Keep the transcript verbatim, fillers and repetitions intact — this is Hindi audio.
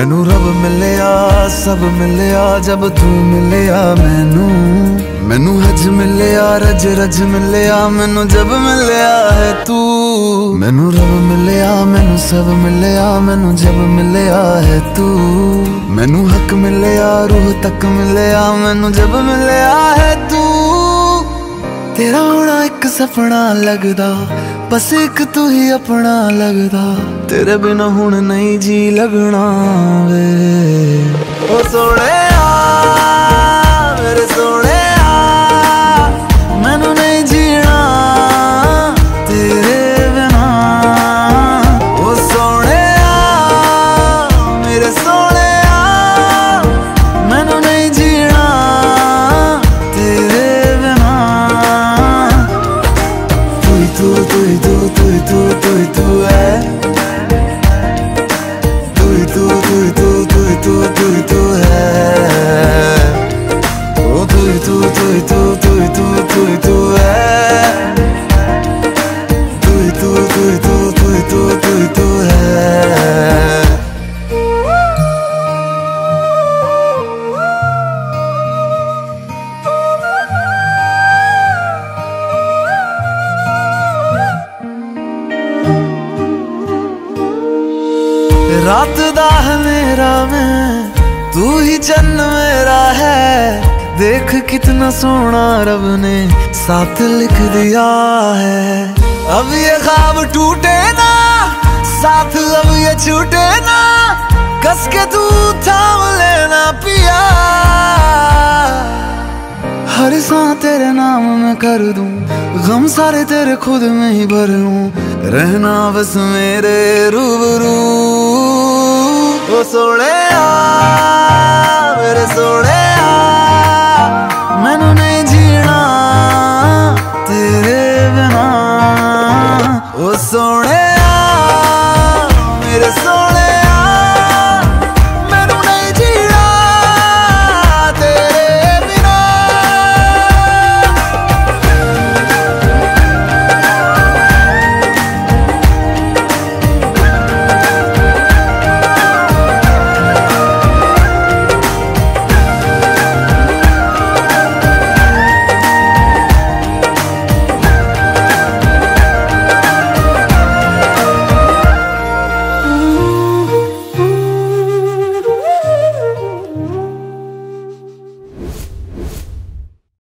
मैनू रब मिलिया सब मिलिया जब तू मिलिया मैनू। मैनू हज मिलिया रज रज मिलिया मैनू जब मिलिया है तू। मैनू रब मिलिया मैनू सब मिलिया मैनू जब मिलिया है तू। मैनू हक मिलिया रूह तक मिलिया मैनू जब मिलिया है तू। तेरा होना एक सपना लगदा बस एक तू ही अपना लगदा। तेरे बिना हुण नहीं जी लगना वे ओ सोने मेरे सोने मैनू नहीं जीना तेरे बिना। ओ सोने मेरे सोने मैनू नहीं जीना तेरे बिना। तू ही तू तू ही तू तू ही तू तू ही तू है। तू ही तू तू ही तू तू ही तू तू ही तू है। ओ तू ही तू तू ही तू तू ही तू तू ही तू है। तू ही तू तू ही तू तू ही तू तू ही तू है। रात दा मेरा मैं तू ही चन्न मेरा है। देख कितना सोना रब ने साथ लिख दिया है। अब ये ख्वाब टूटे ना साथ अब ये छूटे ना। कस के तू थाम लेना पिया। हर सांस तेरे नाम में कर दूं गम सारे तेरे खुद में ही भर लूं। रहना बस मेरे रूबरू ओ सोने मेरे सोने।